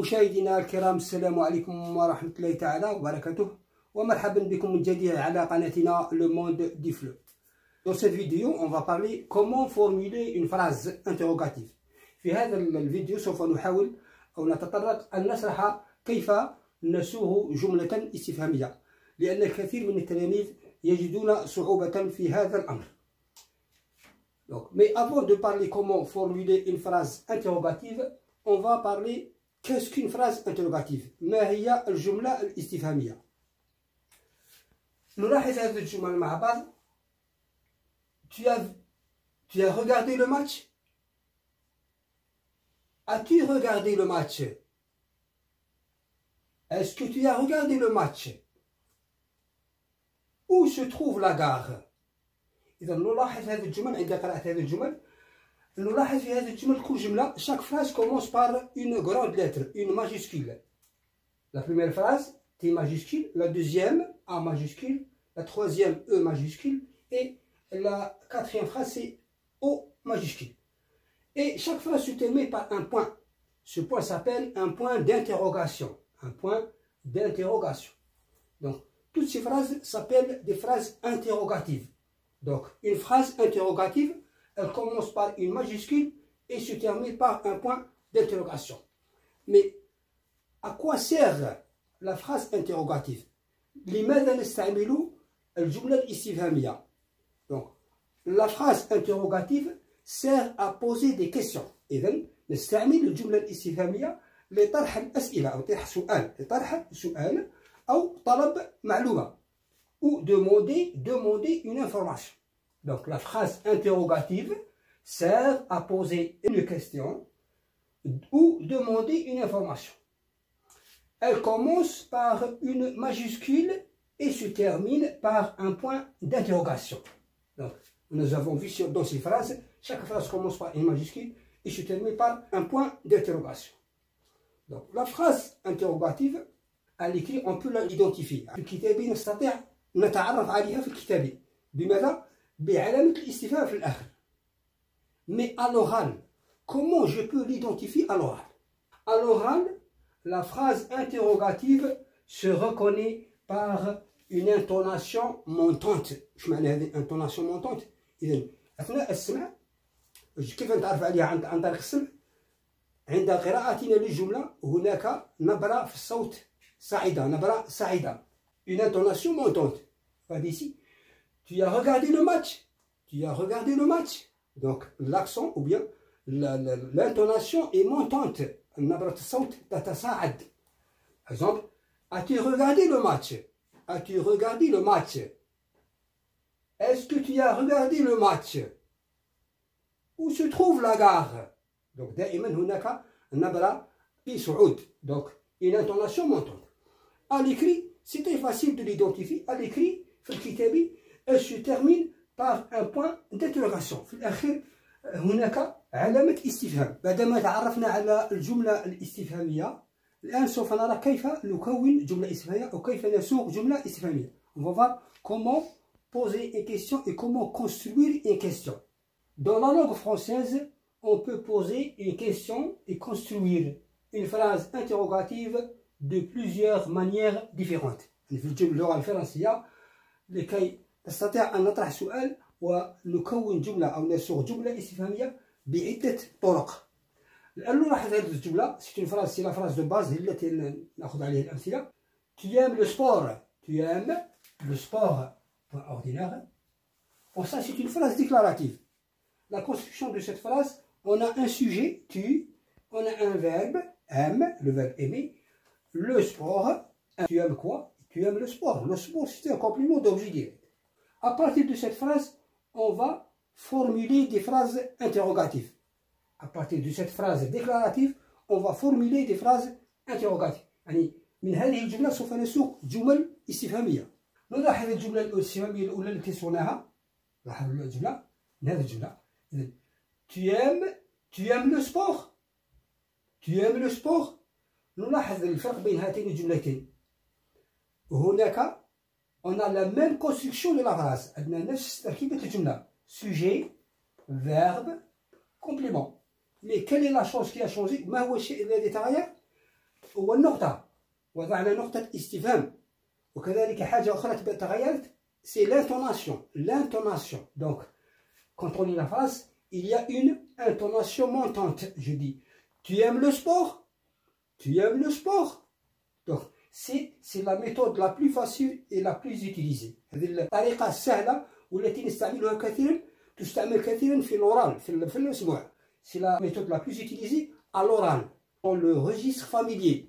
مشاهدينا الكرام، السلام عليكم ورحمة الله تعالى وبركاته، ومرحبا بكم من جديد على قناتنا Le Monde du Fleu. Dans cette vidéo, on va parler comment formuler une phrase interrogative. في هذا الفيديو سوف نحاول أو نتطرق أن نشرح كيف نسوغ جملة استفهامية، لأن الكثير من التلاميذ يجدون صعوبة في هذا الأمر. Donc, mais avant de parler comment formuler une phrase interrogative, on va parler qu'est-ce qu'une phrase interrogative. ما هي الجملة الاستفهامية؟ نلاحظ هذه الجمل مع بعض. Tu as regardé le match? As-tu regardé le match? Est-ce que tu as regardé le match? Où se trouve la gare? إذا نلاحظ هذه الجمل عند قراءة هذه الجمل. نلاحظ في هذه الجمل كل جملة chaque phrase commence par une grande lettre, une majuscule. La première phrase T majuscule, la deuxième A majuscule, la troisième E majuscule et la quatrième phrase c'est O majuscule. Et chaque phrase se termine par un point. Ce point s'appelle un point d'interrogation. Un point d'interrogation. Donc toutes ces phrases s'appellent des phrases interrogatives. Donc une phrase interrogative, elle commence par une majuscule et se termine par un point d'interrogation. Mais à quoi sert la phrase interrogative? لماذا نستعمل الجملة الاستفهامية؟ Donc la phrase interrogative sert à poser des questions. إذن نستعمل الجملة الاستفهامية لطرح الأسئلة أو طرح سؤال، لطرح سؤال أو طلب معلومة. Ou demander une information. Donc la phrase interrogative sert à poser une question ou demander une information. Elle commence par une majuscule et se termine par un point d'interrogation. Donc nous avons vu dans ces phrases, chaque phrase commence par une majuscule et se termine par un point d'interrogation. Donc la phrase interrogative, à l'écrit, on peut l'identifier. الكتابي نستطيع نتعرف عليها في الكتابي بماذا؟ بعلامة الاستفهام في الآخر. Mais à l'oral, comment je peux l'identifier à l'oral? À l'oral, la phrase interrogative se reconnaît par une intonation montante. شو معنى هذه intonation montante؟ إذن أثناء السمع كيف نتعرف عليها عن طريق السمع؟ عند قراءتنا للجملة هناك نبرة في الصوت صاعدة، نبرة صاعدة. Une intonation montante. Pas d'ici. Tu as regardé le match? Tu as regardé le match? Donc l'accent ou bien l'intonation est montante. نبرة الصوت تتصاعد. Par exemple, as-tu regardé le match? As-tu regardé le match? Est-ce que tu as regardé le match? Où se trouve la gare? Donc دائما هناك نبرة في صعود. Donc une intonation montante. À l'écrit, c'est très facile de l'identifier. À l'écrit, في الكتابي, elle se termine par un point d'interrogation. في الأخير هناك علامة استفهام. بعدما تعرفنا على الجملة الاستفهامية، الآن سوف نرى كيف نكون جملة استفهامية أو كيف نسوق جملة استفهامية. On va voir comment poser une question et comment construire une question. Dans la langue française, on peut poser une question et construire une phrase interrogative de plusieurs manières différentes. في اللغة الفرنسية لكي نستطيع أن نطرح سؤال ونكون جملة أو نسوق جملة استفهامية بعدة طرق. الآن نلاحظ هذه الجملة، c'est une phrase, c'est la phrase de base التي نأخذ عليها الأمثلة. Tu aimes le sport? Tu aimes le sport? Point ordinaire. Bon, ça c'est une phrase déclarative. La construction de cette phrase, on a un sujet, tu, on a un verbe, aime, le verbe aimer, le sport, tu aimes quoi? Tu aimes le sport. Le sport, c'est un complément d'objet direct. À partir de cette phrase, on va formuler des phrases interrogatives. À partir de cette phrase déclarative, on va formuler des phrases interrogatives. يعني من هذه الجملة سوف نسوق جمل استفهامية. نلاحظ الجملة الاستفهامية الأولى التي سوقناها. لاحظوا الجملة من هذه الجملة. Tu aimes le sport? Tu aimes le sport? نلاحظ الفرق بين هاتين الجملتين. هناك on a la même construction de la phrase. عندنا نفس تركيبة الجملة. Sujet, verbe, complément. Mais quelle est la chose qui a changé? ما هو الشيء الذي تغير؟ هو النقطة، وضعنا نقطة استفهام. وكذلك حاجة أخرى تغيرت، c'est l'intonation. L'intonation. Donc, quand on lit la phrase, il y a une intonation montante. Je dis, tu aimes le sport? Tu aimes le sport? Donc, c'est la méthode la plus facile et la plus utilisée. هذه الطريقة السهلة والتي نستعملها كثيرا، تستعمل كثيرا في الأورال، في الأسبوع. C'est la méthode la plus utilisée à l'oral, dans le registre familier.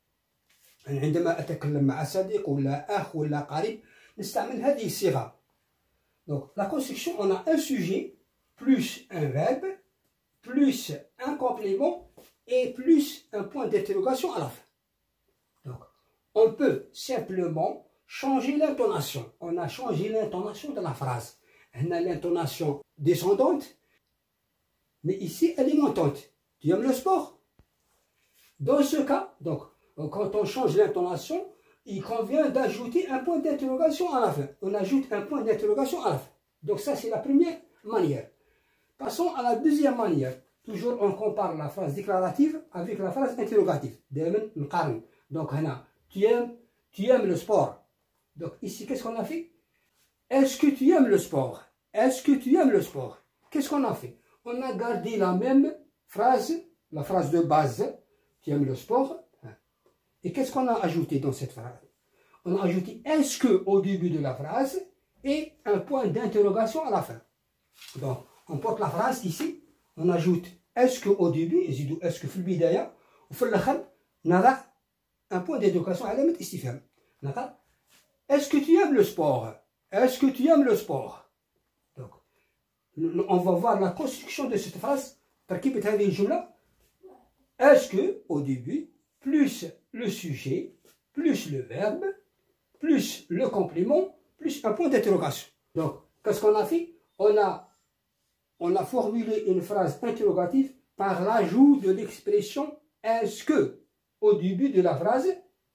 عندما أتكلم مع صديق ولا أخ ولا قريب نستعمل هذه الصيغة. Donc, la construction, on a un sujet, plus un verbe, plus un complément et plus un point d'interrogation à la fin. Donc, on peut simplement changer l'intonation. On a changé l'intonation de la phrase. On a l'intonation descendante, mais ici, elle est montante. Tu aimes le sport? Dans ce cas, donc, quand on change l'intonation, il convient d'ajouter un point d'interrogation à la fin. On ajoute un point d'interrogation à la fin. Donc ça, c'est la première manière. Passons à la deuxième manière. Toujours, on compare la phrase déclarative avec la phrase interrogative. Donc, tu aimes le sport. Donc ici, qu'est-ce qu'on a fait? Est-ce que tu aimes le sport? Est-ce que tu aimes le sport? Qu'est-ce qu'on a fait? On a gardé la même phrase, la phrase de base. Tu aimes le sport? Et qu'est-ce qu'on a ajouté dans cette phrase? On a ajouté est-ce que au début de la phrase et un point d'interrogation à la fin. Donc, on porte la phrase ici, on ajoute est-ce que au début, est-ce que في البداية وفي الآخر نضع un point d'interrogation علامة استفهام. Est-ce que tu aimes le sport? Est-ce que tu aimes le sport? Donc, on va voir la construction de cette phrase. تركيبة هذه الجملة. Est-ce que au début plus le sujet, plus le verbe, plus le complément, plus un point d'interrogation. Donc, qu'est-ce qu'on a fait? On a formulé une phrase interrogative par l'ajout de l'expression est-ce que au début de la phrase,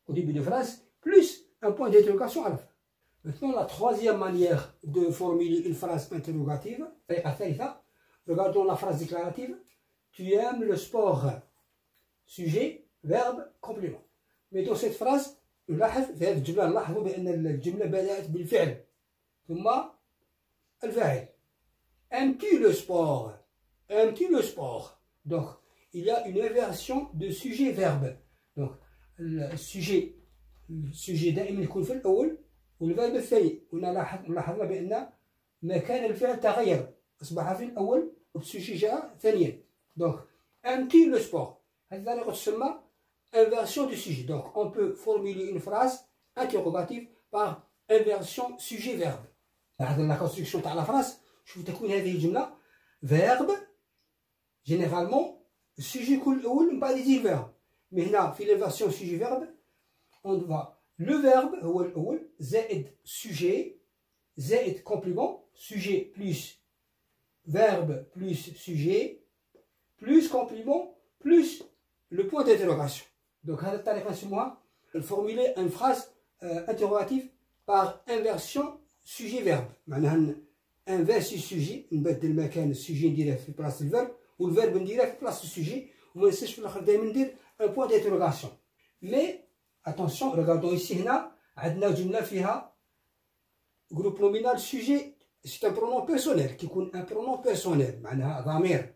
plus un point d'interrogation à la fin. Maintenant, la troisième manière de formuler une phrase interrogative, regardons la phrase déclarative. Tu aimes le sport? Sujet, verbe, complément. Mais dans cette phrase نلاحظ في هذه الجملة نلاحظوا بأن الجملة بدأت بالفعل ثم الفاعل. Aimes-tu le sport? Aimes-tu le sport? Donc il y a une inversion de sujet-verbe. Donc السوجي دائما يكون في الأول والفعل الثاني. لاحظنا بأن مكان الفعل تغير، أصبح في الأول والسوجي جاء ثانيا. Donc aimes-tu le sport؟ هذه الطريقة تسمى inversion du sujet. Donc, on peut formuler une phrase interrogative par inversion sujet-verbe. La construction de la phrase, شوف تكون هذه الجملة verbe généralement sujet كل الأول من بعد يجي verbe. Mais هنا في l'inversion sujet-verbe on va le verbe هو الأول زائد sujet زائد complément, sujet plus verbe plus sujet plus complément plus le point d'interrogation. Donc, هذا الطريقة نسموها formuler une phrase interrogative par inversion sujet-verbe. معناها inverse السوجي، نبدل مكان السوجي نديره في بلاصة الفيرب والفيرب نديره في بلاصة السوجي وما ننساش في الآخر دائما ندير un point d'interrogation. Mais attention, regardons ici هنا عندنا جملة فيها groupe nominal sujet. C'est un pronom personnel كيكون un pronom personnel معناها ضمير.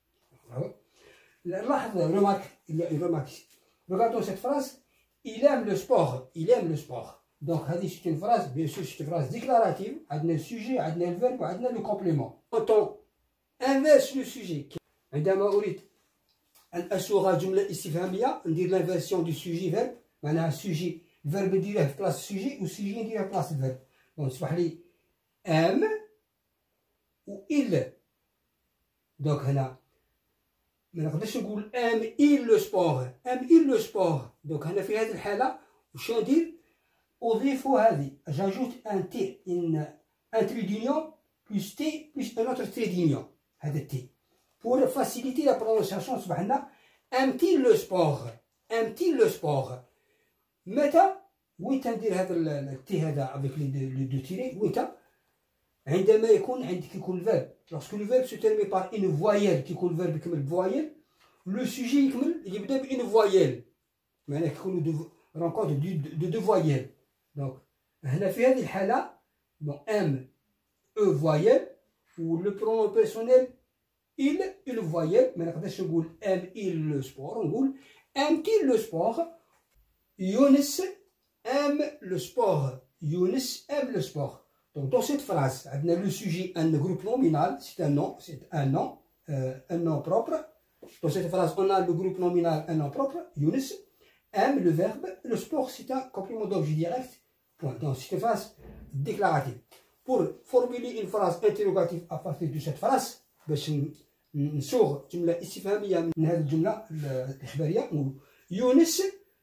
لاحظ remarque. Regardons cette phrase. Il aime le sport. Il aime le sport. Donc, c'est une phrase, bien sûr, c'est une phrase déclarative. On a le sujet, on a le verbe, on a le complément. Quand on inverse le sujet, عندما أريد أن أصوغ جملة استفهامية ندير l'inversion du sujet verbe. معناها sujet verbe نديره في بلاصة السوجي والسوجي نديره في بلاصة الفيرب. Donc, تصبح لي aime و il. Donc, هنا ما نقدرش نقول ام il لو سبور، ام il لو سبور. دونك هنا في هذه الحاله واش ندير؟ اضيف هذه جاجوت ان تي ان تري دونيون بلس تي بلس ان اوتر تري دونيون. هذا التي بور فاسيليتي لا برونونسياسيون تصبح لنا ام تي لو سبور، ام تي لو سبور. متى وين تندير هذا التي هذا افيك لي دو تيري؟ وين عندما يكون عندك يكون الفيرب. lorsque le verbe se termine par une voyelle كيكون الفيرب يكمل بفويل، لو سوجي يكمل يبدا بإن voyelle. معناه كيكونوا rencontre de deux voyelles. Donc هنا في هذه الحالة bon M E voyelle ou le pronom personnel il voyelle. ما نقدرش نقول M il le sport، نقول aime-t-il le sport. Younes aime le sport. Younes aime le sport. Donc dans cette phrase, on a le sujet, un groupe nominal, c'est un nom propre. Dans cette phrase, on a le groupe nominal, un nom propre. Younes aime le verbe. Le sport, c'est un complément d'objet direct. Point. Donc c'est une phrase déclarative. Pour formuler une phrase interrogative à partir de cette phrase, باش نصوغ جملة استفهامية من هذه الجملة الإخبارية، نقول يونس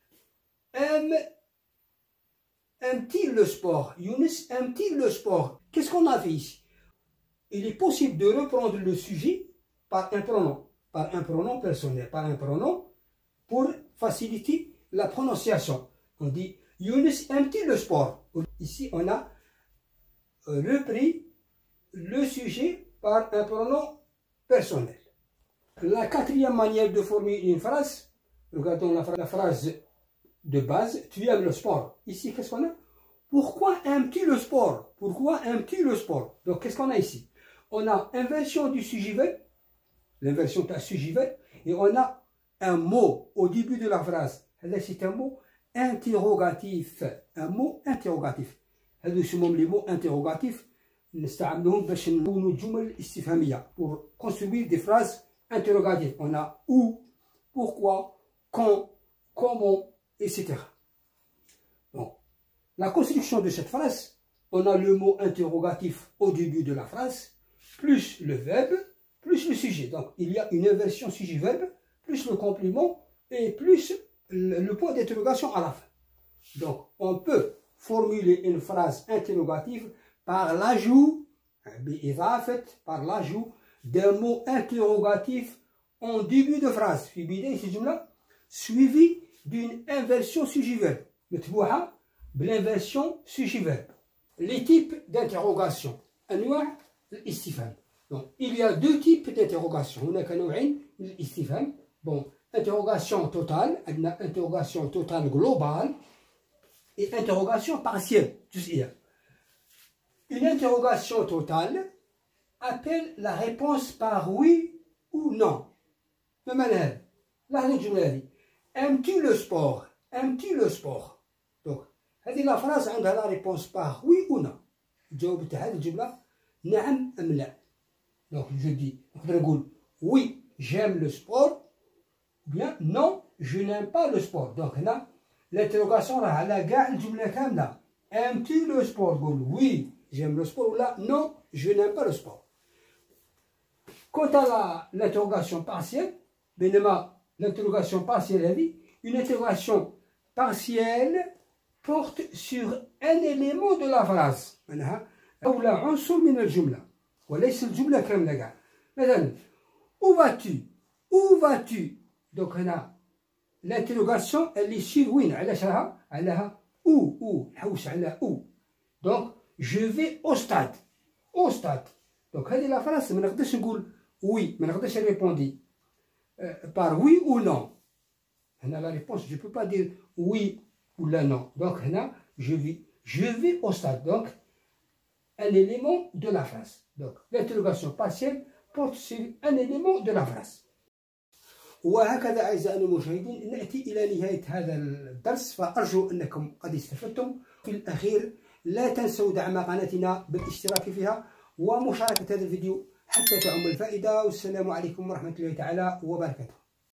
aime-t-il le sport? Younes aime-t-il le sport? Qu'est-ce qu'on a fait ici? Il est possible de reprendre le sujet par un pronom personnel, par un pronom pour faciliter la prononciation. On dit Younes aime-t-il le sport? Ici, on a repris le sujet par un pronom personnel. La quatrième manière de formuler une phrase, regardons la phrase de base, tu aimes le sport. Ici, qu'est-ce qu'on a? Pourquoi aimes-tu le sport? Pourquoi aimes-tu le sport? Donc, qu'est-ce qu'on a ici? On a inversion du sujet-verbe, l'inversion de sujet-verbe, et on a un mot au début de la phrase. C'est un mot interrogatif. Un mot interrogatif. هذو يسموهم les mots interrogatifs. نستعملهم باش نكونوا جمل استفهامية. Pour construire des phrases interrogatives. On a où, pourquoi, quand, comment, etc. Bon. La construction de cette phrase, on a le mot interrogatif au début de la phrase, plus le verbe, plus le sujet. Donc il y a une inversion sujet-verbe, plus le complément et plus le point d'interrogation à la fin. Donc on peut formuler une phrase interrogative par l'ajout d'un mot interrogatif en début de phrase. Suivi d'une inversion sujet-verbe. L'inversion sujet-verbe. Les types d'interrogation. Donc, il y a deux types d'interrogation. Bon, interrogation totale, interrogation totale globale et interrogation partielle. Une interrogation totale appelle la réponse par oui ou non. Aimes-tu le sport? Aimes-tu le sport? Donc, هذه la phrase عندها la réponse par oui ou non. الجواب تاع هذه الجملة نعم أم لا. Donc je dis, نقدر نقول oui j'aime le sport ou bien non je n'aime pas le sport. Donc هنا l'interrogation راه على كاع الجملة كاملة. Aimes-tu le sport? قول oui j'aime le sport ou là non je n'aime pas le sport. Quant à l'interrogation partielle, بينما l'interrogation partielle, une interrogation partielle porte sur un élément de la phrase. أولى عنصر من الجملة وليس الجملة كاملة كاع. مثلا où vas-tu? Où vas-tu? Donc هنا l'interrogation elle est sur وين. علاش راها؟ علىها où نحوس على où. Donc je vais au stade. Au stade. Donc هذه la phrase ما نقدرش نقول oui ما نقدرش répondre par oui ou non. هنا la réponse je peux pas dire oui ou là non. Donc هنا je vais au stade. Donc un élément de la phrase. Donc l'interrogation partielle porte sur un élément de la phrase. وهكذا أعزائي المشاهدين نأتي إلى نهاية هذا الدرس، فأرجو أنكم قد استفدتم. في الأخير لا تنسوا دعم قناتنا بالاشتراك فيها ومشاركة هذا الفيديو حتى تعم الفائدة. والسلام عليكم ورحمة الله تعالى وبركاته.